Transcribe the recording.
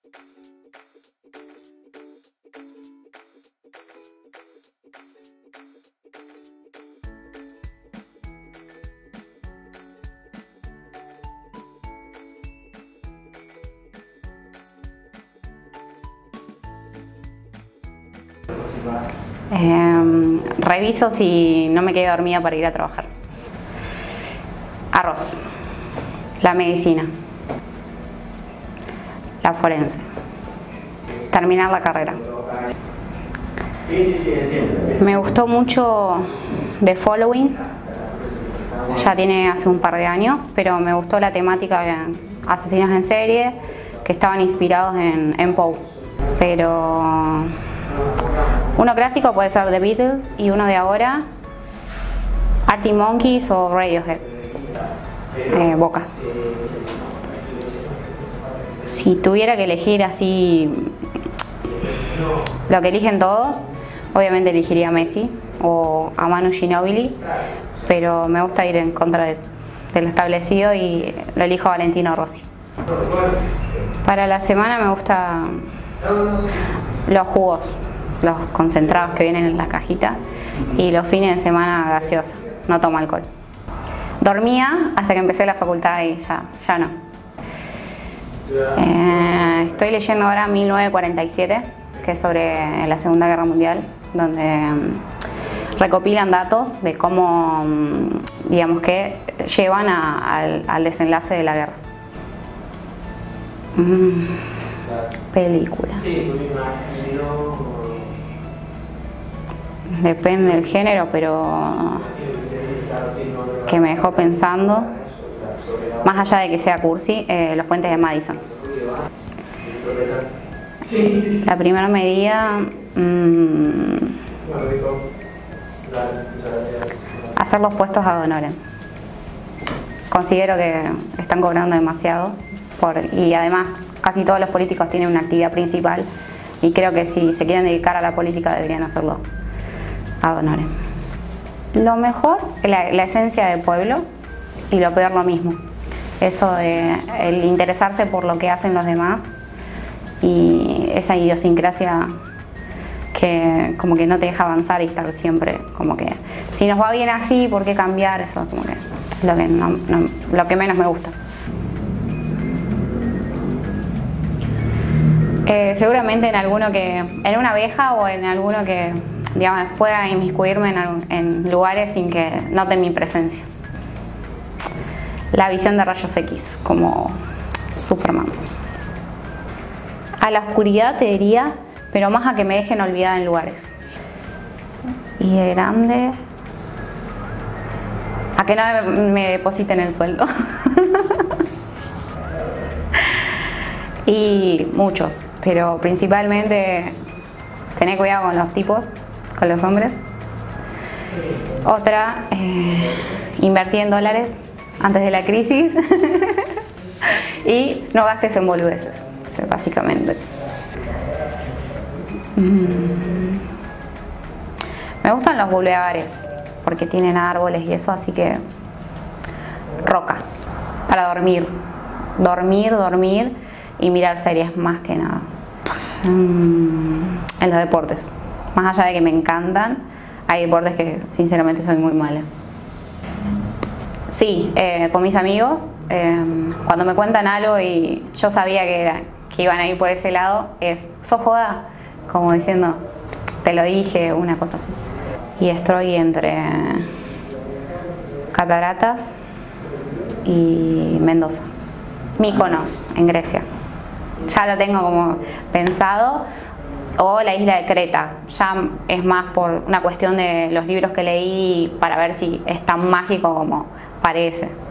Reviso si no me quedé dormida para ir a trabajar. Arroz. La medicina. La forense. Terminar la carrera. Me gustó mucho The Following. Ya tiene hace un par de años, pero me gustó la temática de asesinos en serie que estaban inspirados en Poe. Pero uno clásico puede ser The Beatles y uno de ahora, Arctic Monkeys o Radiohead. Boca. Si tuviera que elegir así lo que eligen todos, obviamente elegiría a Messi o a Manu Ginóbili, pero me gusta ir en contra de lo establecido y lo elijo a Valentino Rossi. Para la semana me gustan los jugos, los concentrados que vienen en la cajita, y los fines de semana gaseosa, no tomo alcohol. Dormía hasta que empecé la facultad y ya no. Estoy leyendo ahora 1947, que es sobre la Segunda Guerra Mundial, donde recopilan datos de cómo, digamos, que llevan al desenlace de la guerra. Película. Depende del género, pero que me dejó pensando, más allá de que sea cursi, Los puentes de Madison. La primera medida, hacer los puestos ad honorem. Considero que están cobrando demasiado y además casi todos los políticos tienen una actividad principal y creo que si se quieren dedicar a la política deberían hacerlo ad honorem. Lo mejor, la esencia del pueblo, y lo peor lo mismo. Eso de el interesarse por lo que hacen los demás y esa idiosincrasia que como que no te deja avanzar y estar siempre como que si nos va bien así, ¿por qué cambiar? Eso como que es lo que menos me gusta. Seguramente en una abeja o en alguno que, digamos, pueda inmiscuirme en lugares sin que noten mi presencia. La visión de rayos X, como Superman. A la oscuridad te diría, pero más a que me dejen olvidada en lugares. Y de grande, a que no me depositen el sueldo. Y muchos, pero principalmente tener cuidado con los tipos, con los hombres. Otra, invertir en dólares antes de la crisis. Y no gastes en boludeces, básicamente. Me gustan los bulevares porque tienen árboles y eso, así que roca para dormir y mirar series más que nada. En los deportes, más allá de que me encantan, hay deportes que sinceramente soy muy mala. Sí, con mis amigos, cuando me cuentan algo y yo sabía que iban a ir por ese lado, sos joda, como diciendo, te lo dije, una cosa así. Y estoy entre Cataratas y Mendoza. Mykonos, en Grecia. Ya lo tengo como pensado. O la isla de Creta. Ya es más por una cuestión de los libros que leí para ver si es tan mágico como parece.